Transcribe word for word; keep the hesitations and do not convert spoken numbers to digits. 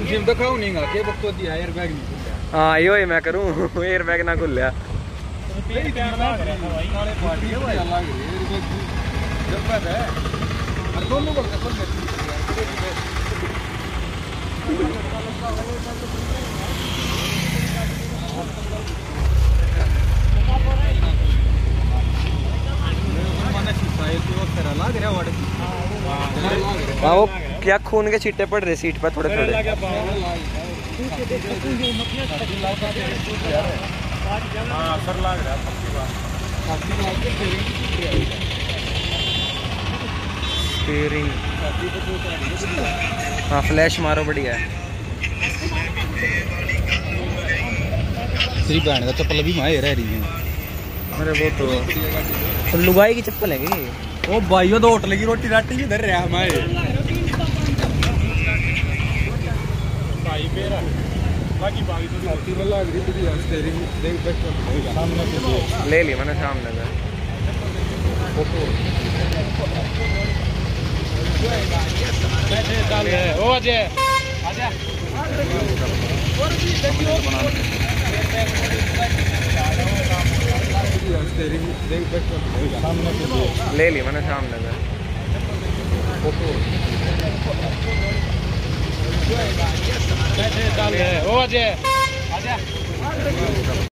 SIM दिखाओ नहीं गा के बक्तो दी एयर बैग नहीं खुल्या। हां यो ही मैं करूं एयर बैग ना खुल्या पेट क्या लग रहा था भाई नाले पार्टी है भाई लग रही है एयर बैग जब तक है और दोनों को खोल के लग रहा हाँ वो क्या खून के छींटे पड़ रहे सीट पर थोड़े थोड़े। स्टीयरिंग हाँ फ्लैश मारो बढ़िया है। तेरी बहन का चप्पल अभी माए रह रही है। अरे वो तो, तो लुगाई की चप्पल है क्या? ओ भाइयों तो होटल की रोटी राटी इधर रहा हमारे भाई बेरा बाकी बाकी तो साथी में लग रही थी स्टीयरिंग देख बैठ सामने से ले ली मैंने सामने से ओ अजय आजा स्टीयरिंग देख बैठ सामने से ले ली मैंने सामने से ओ अजय आजा